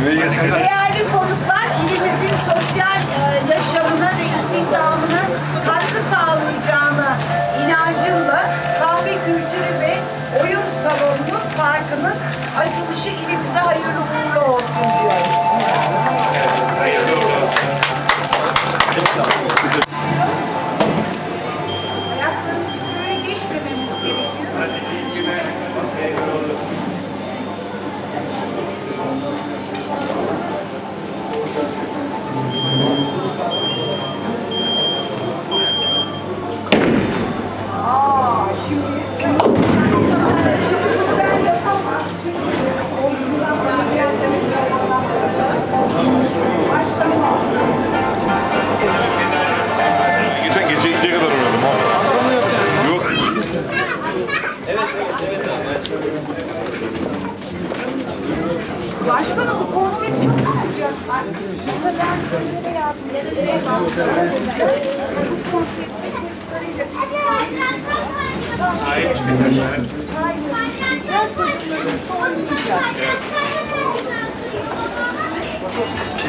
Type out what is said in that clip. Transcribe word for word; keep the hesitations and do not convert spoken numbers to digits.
Değerli konuklar, ilimizin sosyal yaşamına ve istihdamına katkı sağlayacağına inancımla kahve kültürü ve oyun salonunun parkının açılışı ilimize hayırlı uğurlu olsun diyoruz. Hayırlı uğurlu olsun. Ayaklarımızı böyle geçmememiz gerekiyor. Hadi iyi günler. Hayırlı olsun. Aa, şimdi ben yapamam. Çünkü omzumdan biraz başlamam. Geçen gece ikiye kadar oynadım ha. Yok. Başkanım, bu konsept çok olacak. Burada ben sözlere yazdım. Bu konseptte çocuklarıyla... Sahip çıkın. Hayır. Çocuklarımız oynayacak.